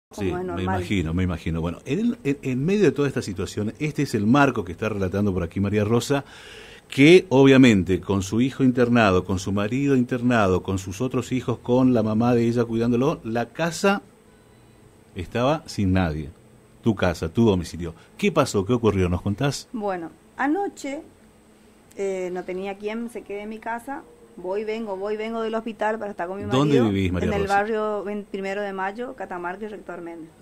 Sí, como es normal. me imagino. Bueno, en medio de toda esta situación, este es el marco que está relatando por aquí María Rosa, que obviamente con su hijo internado, con su marido internado, con sus otros hijos, con la mamá de ella cuidándolo, la casa estaba sin nadie. Tu casa, tu domicilio. ¿Qué pasó? ¿Qué ocurrió? ¿Nos contás? Bueno, anoche no tenía quien se quede en mi casa. Voy, vengo del hospital para estar con mi marido. ¿Dónde vivís, María En el Rosa? barrio 1 de Mayo, Catamarca y Rector Méndez.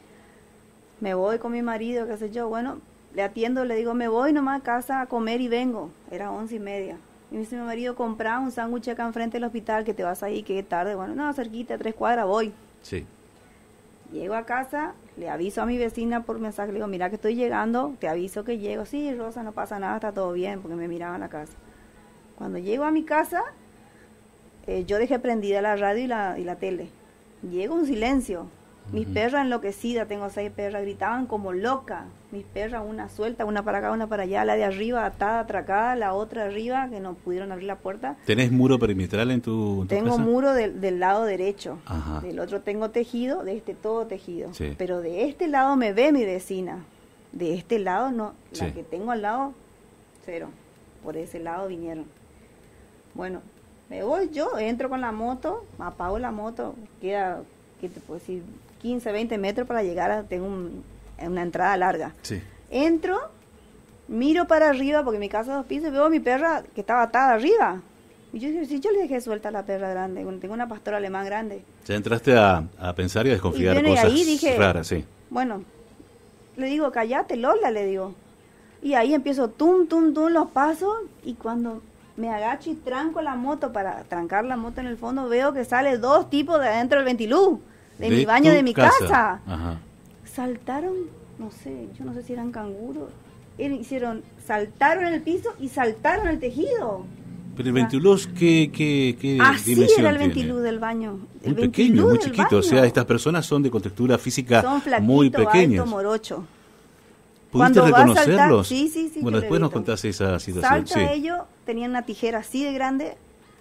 Me voy con mi marido, qué sé yo. Bueno, le atiendo, le digo, me voy nomás a casa a comer y vengo. Era 11:30. Y me dice mi marido, comprá un sándwich acá enfrente del hospital, que te vas ahí, que es tarde. Bueno, no, cerquita, 3 cuadras, voy. Sí. Llego a casa, le aviso a mi vecina por mensaje, le digo, mira que estoy llegando, te aviso que llego. Sí, Rosa, no pasa nada, está todo bien, porque me miraba en la casa. Cuando llego a mi casa, yo dejé prendida la radio y la tele. Llego un silencio. Mis perras enloquecidas, tengo 6 perras, gritaban como locas. Mis perras, una suelta, una para acá, una para allá, la de arriba atada, atracada, la otra arriba, que no pudieron abrir la puerta. ¿Tenés muro perimetral en tu Tengo casa? muro del lado derecho. Ajá. Del otro tengo tejido, de este todo tejido. Sí. Pero de este lado me ve mi vecina. De este lado no. Sí. La que tengo al lado, cero. Por ese lado vinieron. Bueno, me voy yo, entro con la moto, apago la moto, queda, ¿qué te puedo decir? 15, 20 metros para llegar a, tengo una entrada larga. Sí. Entro, miro para arriba, porque mi casa es 2 pisos, y veo a mi perra que estaba atada arriba. Y yo dije, si yo le dejé suelta a la perra grande, tengo una pastora alemán grande. Ya entraste a pensar y a desconfiar Y bueno, y cosas ahí dije, raras, sí. Bueno, le digo, callate, Lola, le digo. Y ahí empiezo, tum, tum, tum, los pasos, y cuando me agacho y tranco la moto, para trancar la moto en el fondo, veo que sale 2 tipos de adentro del ventilú, de mi baño, tu de mi casa. Ajá. Saltaron, no sé, yo no sé si eran canguros, saltaron en el piso y saltaron el tejido. Pero el ventiluz, ¿qué Así dimensión era el tiene? ventilú del baño. Muy El pequeño, ventilú muy del chiquito. O sea, baño. estas personas son de contextura física Son flaquitos, muy pequeñas. alto, morocho. ¿Pudiste Cuando va a saltar, reconocerlos? sí, Bueno, yo después le he nos visto. contás esa situación. Salta Sí. ellos, tenían una tijera así de grande,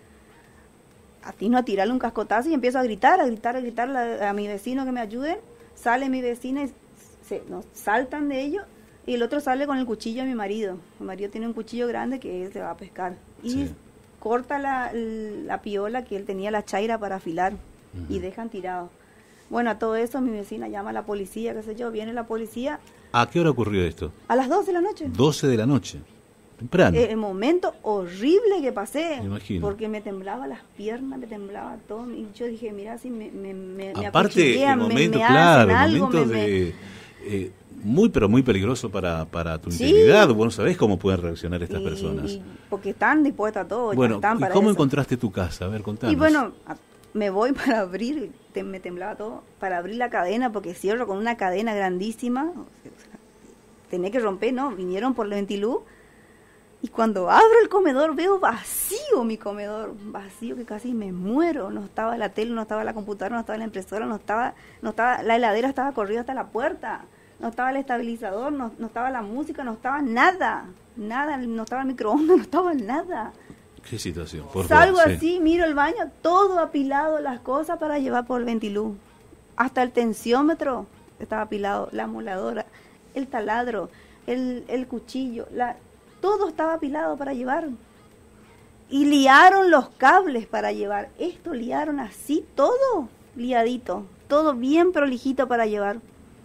atino a tirarle un cascotazo y empiezo a gritar a mi vecino que me ayuden. Sale mi vecina y nos saltan de ellos, y el otro sale con el cuchillo de mi marido. Mi marido tiene un cuchillo grande que él se va a pescar. Y Sí. corta la piola que él tenía, la chaira para afilar, y dejan tirado. Bueno, a todo eso mi vecina llama a la policía, qué sé yo, viene la policía ¿A qué hora ocurrió esto? a las 12 de la noche. 12 de la noche. Temprano. El momento horrible que pasé, Me imagino. porque me temblaba las piernas, me temblaba todo, y yo dije, mira, si me Aparte, acuchillean, el momento, me claro, hacen el algo, momento de... muy, pero muy peligroso para tu Sí. integridad. Vos no sabés cómo pueden reaccionar estas personas. porque están dispuestas a todo, ya Bueno, están ¿y para cómo eso. encontraste tu casa? A ver, contanos. Y bueno, me voy para abrir, me temblaba todo, para abrir la cadena, porque cierro con una cadena grandísima, tenía que romper, ¿no? Vinieron por el ventilú, y cuando abro el comedor veo vacío mi comedor, vacío que casi me muero. No estaba la tele, no estaba la computadora, no estaba la impresora, no estaba la heladera, estaba corrida hasta la puerta, no estaba el estabilizador, no estaba la música, no estaba nada, no estaba el microondas, no estaba nada. ¿Qué situación? Por Salgo favor, sí. así, miro el baño, todo apilado, las cosas para llevar por el ventilú. Hasta el tensiómetro estaba apilado, la amoladora, el taladro, el cuchillo, todo estaba apilado para llevar. Y liaron los cables para llevar. Esto liaron así, todo liadito, todo bien prolijito para llevar.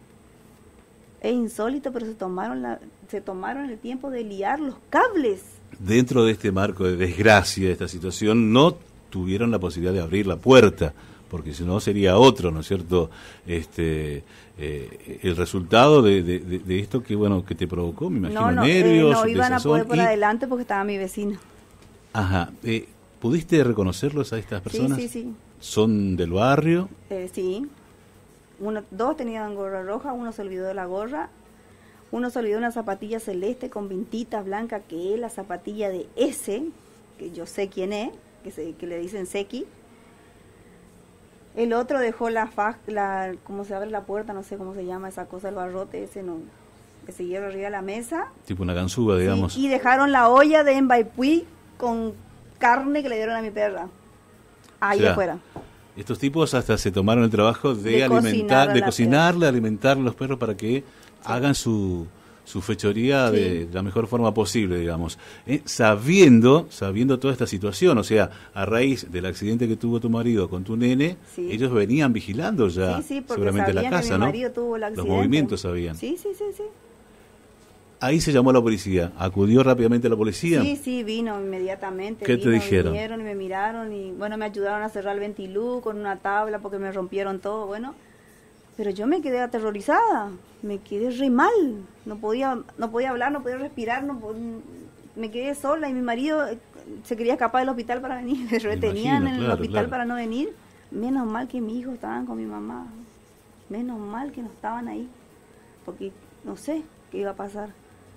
Es insólito, pero se tomaron el tiempo de liar los cables. Dentro de este marco de desgracia, de esta situación, no tuvieron la posibilidad de abrir la puerta, porque si no sería otro, ¿no es cierto? El resultado de esto que bueno que te provocó, me imagino, nervios, no iban a desazón poder por adelante porque estaba mi vecino. Ajá. ¿Pudiste reconocerlos a estas personas? Sí. ¿Son del barrio? Sí. 2 tenían gorra roja, uno se olvidó de la gorra, uno se olvidó de una zapatilla celeste con vintitas blancas, que es la zapatilla de ese, que yo sé quién es, que le dicen Seki. El otro dejó ¿cómo se abre la puerta? No sé cómo se llama esa cosa, el barrote ese hierro arriba de la mesa. Tipo una ganzúa, digamos. Sí, y dejaron la olla de Embaipui con carne que le dieron a mi perra. Ahí O sea, afuera. Estos tipos hasta se tomaron el trabajo de cocinarle, alimentar a los perros para que hagan su fechoría de la mejor forma posible, digamos. Sabiendo toda esta situación, o sea, a raíz del accidente que tuvo tu marido con tu nene, ellos venían vigilando ya seguramente la casa, ¿no? Los movimientos sabían. Sí. Ahí se llamó a la policía. ¿Acudió rápidamente a la policía? Sí, vino inmediatamente. ¿Qué te dijeron? Vinieron y me miraron y, bueno, me ayudaron a cerrar el ventilú con una tabla porque me rompieron todo, bueno. Pero yo me quedé aterrorizada, me quedé re mal. No podía hablar, no podía respirar, me quedé sola y mi marido se quería escapar del hospital para venir. Me retenían en el hospital para no venir. Menos mal que mis hijos estaban con mi mamá. Menos mal que no estaban ahí. Porque no sé qué iba a pasar.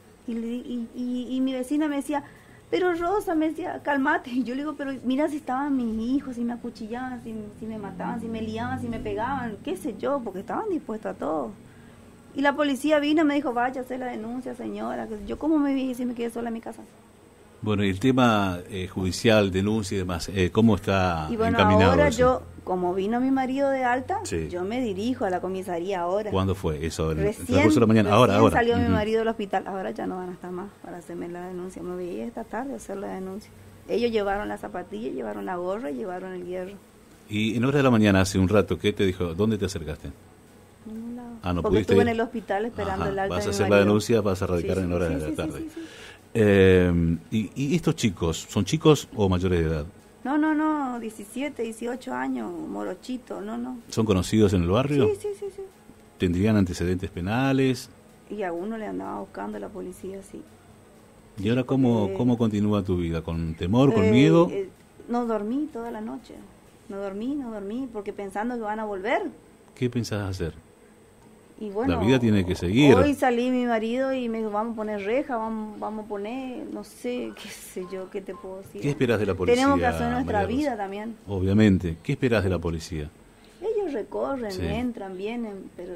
Y mi vecina me decía, pero Rosa, me decía, cálmate. Y yo le digo, pero mira si estaban mis hijos, si me acuchillaban, si me mataban, si me liaban, si me pegaban, qué sé yo, porque estaban dispuestos a todo. Y la policía vino y me dijo, vaya a hacer la denuncia, señora. Yo, ¿cómo me vi si me quedé sola en mi casa? Bueno, y el tema judicial, denuncia y demás, ¿cómo está y bueno, encaminado ahora eso? yo, como vino mi marido de alta, yo me dirijo a la comisaría ahora. ¿Cuándo fue eso? Recién de la mañana. Ahora. Salió mi marido del hospital, ahora ya no van a estar más para hacerme la denuncia. Me veía esta tarde a hacer la denuncia. Ellos llevaron la zapatilla, llevaron la gorra y llevaron el hierro. Y en horas de la mañana, hace un rato, ¿qué te dijo? ¿Dónde te acercaste? Ningún lado. No porque pudiste estuve ir. en el hospital esperando el alta. Vas a hacer la denuncia, vas a radicar en horas de la tarde. ¿Y estos chicos, son chicos o mayores de edad? No, 17, 18 años, morochito, no. ¿Son conocidos en el barrio? Sí. ¿Tendrían antecedentes penales? Y a uno le andaba buscando la policía, sí. ¿Y ahora cómo continúa tu vida? ¿Con temor, con miedo? No dormí toda la noche, no dormí, porque pensando que van a volver. ¿Qué pensás hacer? Y bueno, la vida tiene que seguir. Hoy salí mi marido y me dijo, vamos a poner reja, vamos a poner, no sé, qué sé yo, qué te puedo decir. ¿Qué esperas de la policía? Tenemos que hacer nuestra vida también. Obviamente. ¿Qué esperas de la policía? Ellos recorren, entran, vienen, pero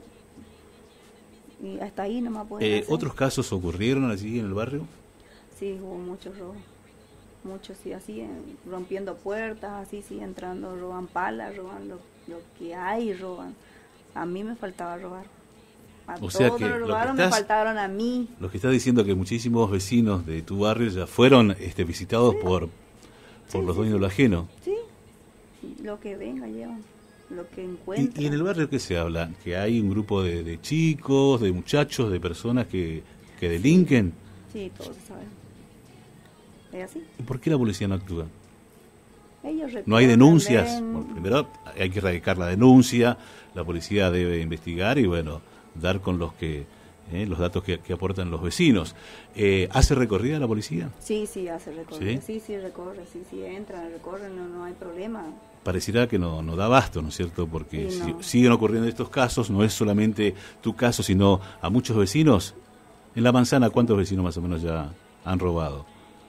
y hasta ahí no me pueden hacer. ¿Otros casos ocurrieron allí en el barrio? Sí, hubo muchos robos. Muchos, sí, así, rompiendo puertas, así, sí, entrando, roban palas, roban lo que hay, roban. A mí me faltaba robar. O sea que lo robaron, me faltaron a mí. Lo que estás diciendo que muchísimos vecinos de tu barrio ya fueron visitados por los dueños de lo ajeno. Sí, lo que venga llevan, lo que encuentran. ¿Y en el barrio qué se habla? ¿Que hay un grupo de chicos, de muchachos, de personas que delinquen? Sí, todos saben. ¿Es así? ¿Y por qué la policía no actúa? ¿No hay denuncias? Bueno, primero hay que erradicar la denuncia, la policía debe investigar y dar con los datos que aportan los vecinos. ¿Hace recorrida la policía? Sí, hace recorrida. Sí, recorre, sí, entran, recorren, no hay problema. Pareciera que no da abasto, ¿no es cierto? Porque siguen ocurriendo estos casos, no es solamente tu caso, sino a muchos vecinos. En La Manzana, ¿cuántos vecinos más o menos ya han robado?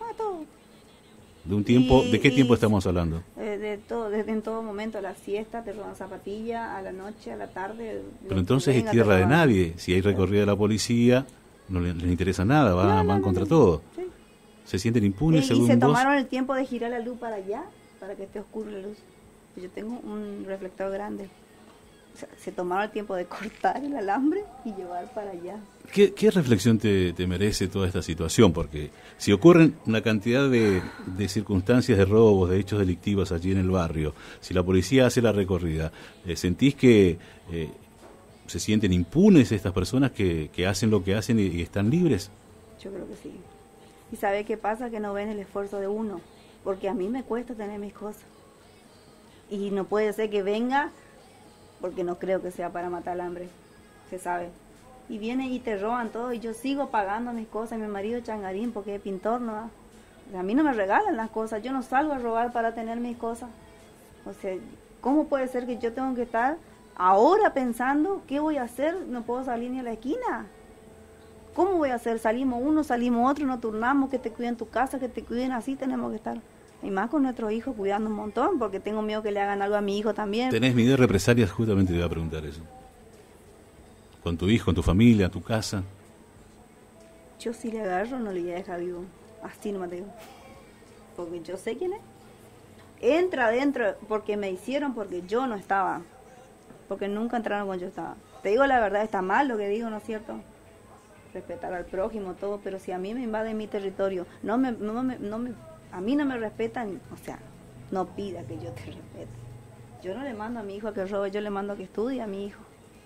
¿De qué tiempo estamos hablando? De todo, desde en todo momento, a la siesta te roban zapatillas, a la noche, a la tarde. Pero entonces es tierra de nadie. Si hay recorrida de la policía, no les interesa nada, van contra todo. Sí. ¿Se sienten impunes según vos? Y se tomaron el tiempo de girar la luz para allá, para que esté oscura la luz. Yo tengo un reflector grande. O sea, se tomaron el tiempo de cortar el alambre y llevar para allá. ¿Qué reflexión te merece toda esta situación? Porque si ocurren una cantidad de circunstancias de robos, de hechos delictivos allí en el barrio, si la policía hace la recorrida, ¿sentís que se sienten impunes estas personas que hacen lo que hacen y están libres? Yo creo que sí. ¿Y sabe qué pasa? Que no ven el esfuerzo de uno, porque a mí me cuesta tener mis cosas. Y no puede ser que venga, porque no creo que sea para matar al hambre, se sabe. Y vienen y te roban todo, y yo sigo pagando mis cosas, mi marido changarín, porque es pintor, ¿no? O sea, a mí no me regalan las cosas, yo no salgo a robar para tener mis cosas. O sea, ¿cómo puede ser que yo tengo que estar ahora pensando qué voy a hacer? No puedo salir ni a la esquina. ¿Cómo voy a hacer? Salimos uno, salimos otro, nos turnamos, que te cuiden tu casa, que te cuiden así, tenemos que estar. Y más con nuestros hijos cuidando un montón, porque tengo miedo que le hagan algo a mi hijo también. ¿Tenés miedo de represalias? Justamente te iba a preguntar eso. ¿Con tu hijo, con tu familia, tu casa? Yo si le agarro no le voy a dejar vivo. Así nomás te digo. Porque yo sé quién es. entra adentro porque me hicieron, porque yo no estaba, porque nunca entraron cuando yo estaba. Te digo la verdad, está mal lo que digo, ¿no es cierto? Respetar al prójimo, todo, pero si a mí me invaden mi territorio, a mí no me respetan, o sea, no pida que yo te respete. Yo no le mando a mi hijo a que robe, yo le mando a que estudie a mi hijo.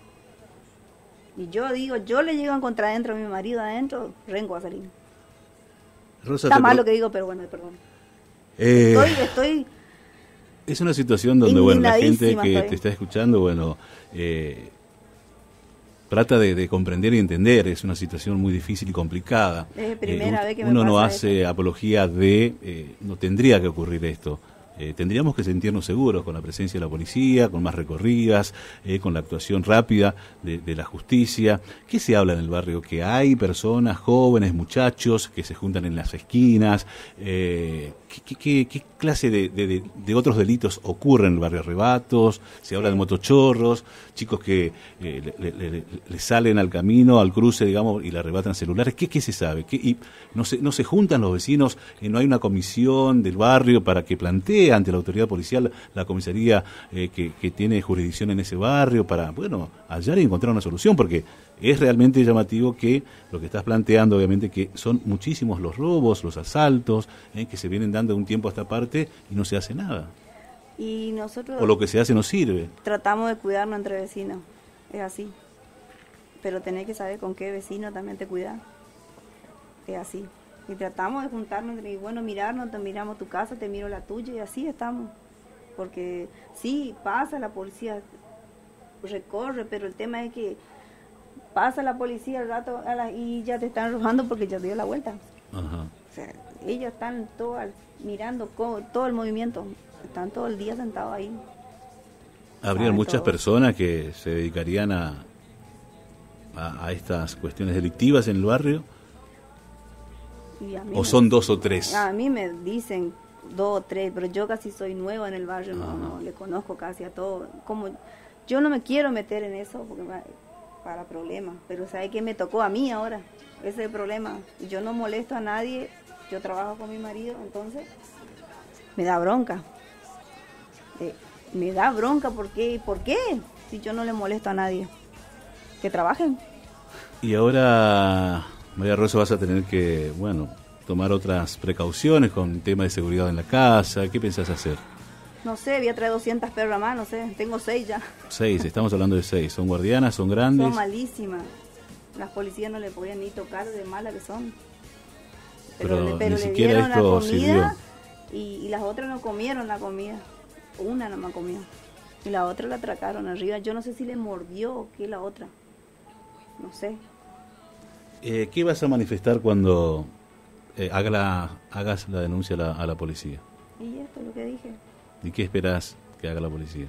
Y yo digo, yo le llego a encontrar adentro a mi marido adentro, rengo a salir. Rosa, está mal lo que digo, pero bueno, perdón. Estoy es una situación donde, bueno, la gente que estoy. te está escuchando, bueno, trata de comprender y entender. Es una situación muy difícil y complicada. Es la primera vez que me uno pasa no hace esto. Apología de, no tendría que ocurrir esto. Tendríamos que sentirnos seguros con la presencia de la policía, con más recorridas, con la actuación rápida de la justicia. ¿Qué se habla en el barrio? Que hay personas, jóvenes, muchachos, que se juntan en las esquinas. ¿Qué clase de otros delitos ocurren en el barrio? Arrebatos, se habla de motochorros, chicos que le salen al camino, al cruce, digamos, y le arrebatan celulares. ¿Qué se sabe? Y no se juntan los vecinos, no hay una comisión del barrio para que plantee ante la autoridad policial, la comisaría que tiene jurisdicción en ese barrio, para, bueno, hallar y encontrar una solución, porque es realmente llamativo que lo que estás planteando, obviamente, que son muchísimos los robos, los asaltos, que se vienen dando de un tiempo a esta parte y no se hace nada. Y nosotros... O lo que se hace no sirve. Tratamos de cuidarnos entre vecinos, es así. Pero tenés que saber con qué vecino también te cuidas. Es así. Y tratamos de juntarnos y, bueno, mirarnos, te miramos tu casa, te miro la tuya, y así estamos. Porque sí, pasa la policía, recorre, pero el tema es que pasa la policía al rato y ya te están robando porque ya dio la vuelta. Ajá. O sea, ellos están mirando todo el movimiento, están todo el día sentados ahí. Habría muchas personas que se dedicarían a estas cuestiones delictivas en el barrio. ¿O son 2 o 3? A mí me dicen 2 o 3, pero yo casi soy nueva en el barrio, no le conozco casi a todos. Como yo no me quiero meter en eso porque para problemas, pero ¿sabe qué me tocó a mí ahora? Ese es el problema. Yo no molesto a nadie, yo trabajo con mi marido, entonces me da bronca. Me da bronca porque, ¿por qué? Si yo no le molesto a nadie. Que trabajen. Y ahora, María Rosa, vas a tener que, bueno, tomar otras precauciones con tema de seguridad en la casa. ¿Qué pensás hacer? No sé, voy a traer 200 perras más, no sé, tengo 6 ya. 6, estamos hablando de 6. ¿Son guardianas, son grandes? Son malísimas. Las policías no le podían ni tocar de malas que son. Pero ni le siquiera dieron esto la comida y las otras no comieron la comida. Una nomás comió. Y la otra la atracaron arriba. Yo no sé si le mordió o qué la otra. No sé. ¿Qué vas a manifestar cuando hagas la denuncia a la policía? Y esto es lo que dije. ¿Y qué esperás que haga la policía?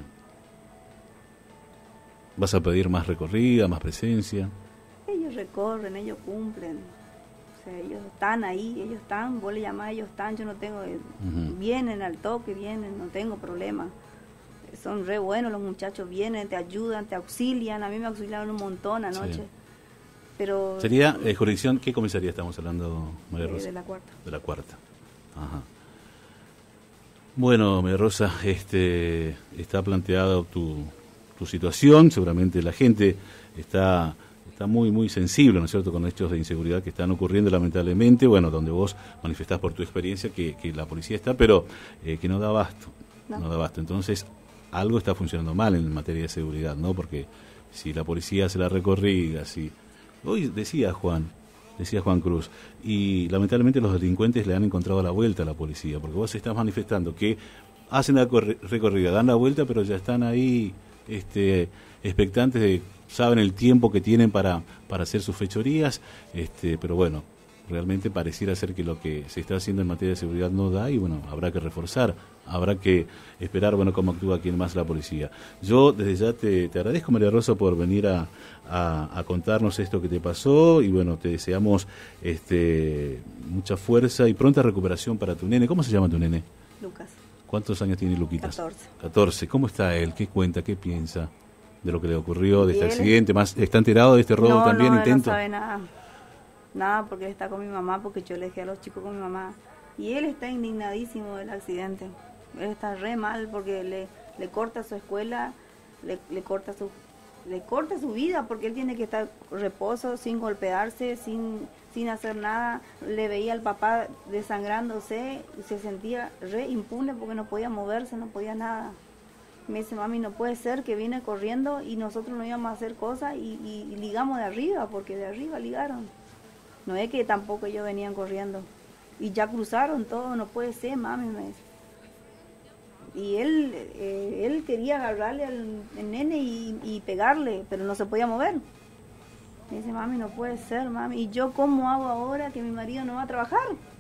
¿Vas a pedir más recorrida, más presencia? Ellos recorren, ellos cumplen. O sea, ellos están ahí, ellos están, vos le llamás, ellos están, yo no tengo... Vienen al toque, vienen, no tengo problema. Son re buenos los muchachos, vienen, te ayudan, te auxilian. A mí me auxiliaron un montón anoche. Sí. Pero... ¿Sería jurisdicción? ¿Qué comisaría estamos hablando, María Rosa? De la cuarta. De la cuarta. Ajá. Bueno, María Rosa, está planteada tu situación. Seguramente la gente está muy, muy sensible, ¿no es cierto?, con hechos de inseguridad que están ocurriendo lamentablemente. Bueno, donde vos manifestás por tu experiencia que la policía está, pero que no da abasto. No da abasto. Entonces, algo está funcionando mal en materia de seguridad, ¿no? Porque si la policía hace la recorrida, si... Hoy decía Juan Cruz, y lamentablemente los delincuentes le han encontrado la vuelta a la policía, porque vos estás manifestando que hacen la recorrida, dan la vuelta, pero ya están ahí expectantes saben el tiempo que tienen para hacer sus fechorías, pero bueno, realmente pareciera ser que lo que se está haciendo en materia de seguridad no da, y bueno, habrá que reforzar, habrá que esperar, bueno, cómo actúa aquí más la policía. Yo desde ya te agradezco, María Rosa, por venir a contarnos esto que te pasó, y bueno, te deseamos mucha fuerza y pronta recuperación para tu nene. ¿Cómo se llama tu nene? Lucas. ¿Cuántos años tiene Luquitas? 14. 14. ¿Cómo está él? ¿Qué cuenta? ¿Qué piensa de lo que le ocurrió, de este accidente? ¿Más está enterado de este robo también? ¿Intento? No sabe nada, porque él está con mi mamá, porque yo le dejé a los chicos con mi mamá. Y él está indignadísimo del accidente. Él está re mal porque le corta su escuela, le corta su vida, porque él tiene que estar reposo, sin golpearse, sin hacer nada. Le veía al papá desangrándose y se sentía re impune porque no podía moverse, no podía nada. Me dice, mami, no puede ser que viene corriendo y nosotros no íbamos a hacer cosas y ligamos de arriba, porque de arriba ligaron. No es que tampoco ellos venían corriendo. Y ya cruzaron todo, no puede ser, mami, me dice. Y él quería agarrarle al nene y pegarle, pero no se podía mover. Me dice, mami, no puede ser, mami. ¿Y yo cómo hago ahora que mi marido no va a trabajar?